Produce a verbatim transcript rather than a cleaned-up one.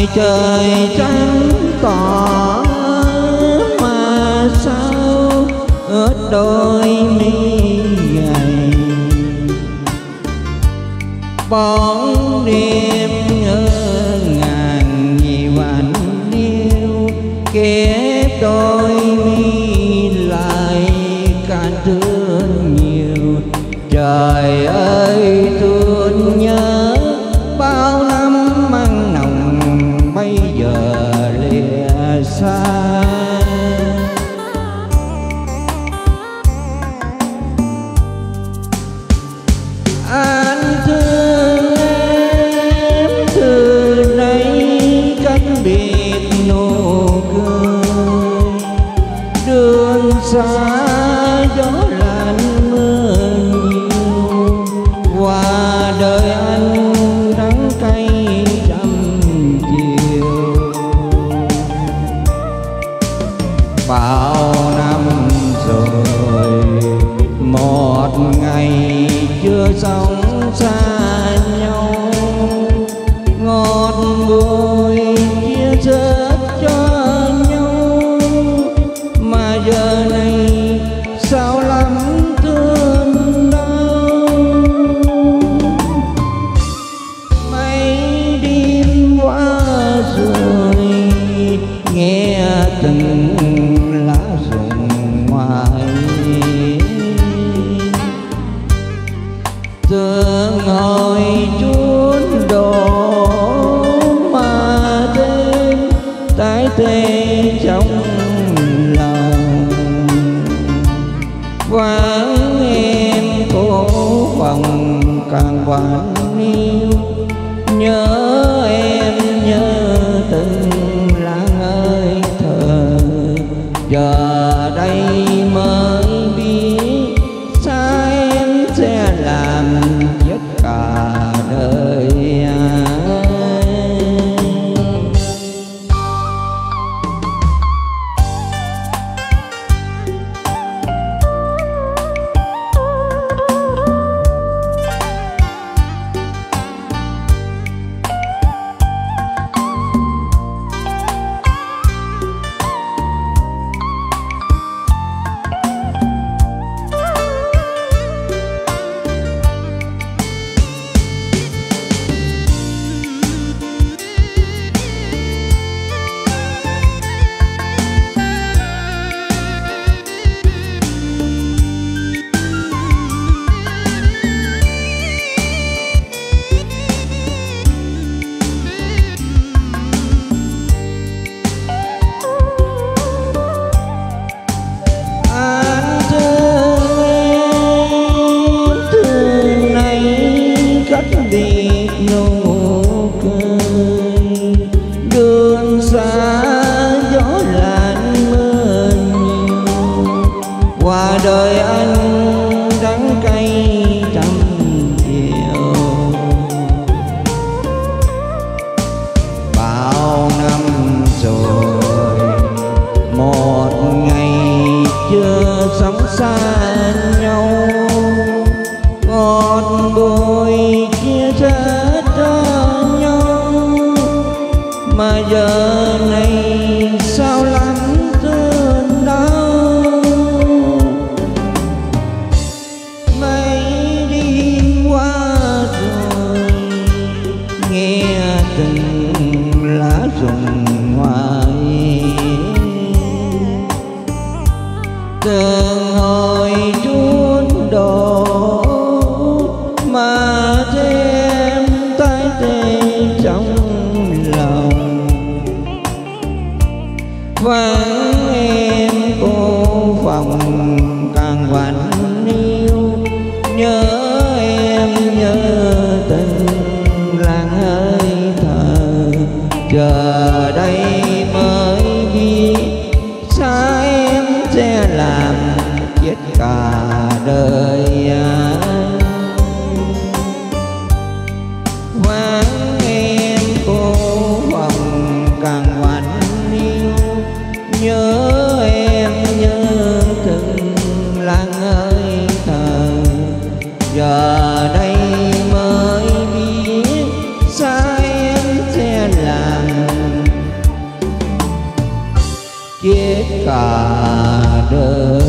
ngoài trời trắng tỏ mà sao ướt đôi mi gầy, bóng đêm ngỡ ngàng nhiều anh yêu kép đôi mi lại cạn thương nhiều. Trời ơi thương nhớ bao năm mang nồng bây giờ lìa xa. Anh thương em từ nay cách biệt nụ cười, đường xa gió lạnh mưa nhiều, qua đời anh đắng cay trăm chiều. Bao năm rồi một ngày chưa sống xa nhau, ngọt bùi chia sớt cho nhau, mà giờ này sao lắm thương đau. Mấy đêm qua rồi nghe từng lá rụng ngoài, thương hồi chút đổ mà đêm tái tê trong lòng. Vắng em cô phòng càng quán yêu, nhớ em nhớ từng láng ơi thờ. Giờ đây mới biết sao em sẽ làm tất cả đời ai. Biệt nụ cười, đường xa gió lạnh mưa nhiều, qua đời anh đắng cay trăm chiều. Bao năm rồi một ngày chưa sống xa nhau, ngọt bùi chia sẻ cho nhau, mà giờ này sao lắm thương đau. Mấy đêm qua rồi nghe từng lá rụng ngoài, từng hồi chút đổ mà thêm tái tê trong lòng. Vắng em cô phòng càng quạnh yêu, nhớ em nhớ từng làng hơi thở. Giờ đây mới biết sao em sẽ làm chết cả đời ai. Vắng em cô phòng càng quạnh yêu, nhớ chết cả đời.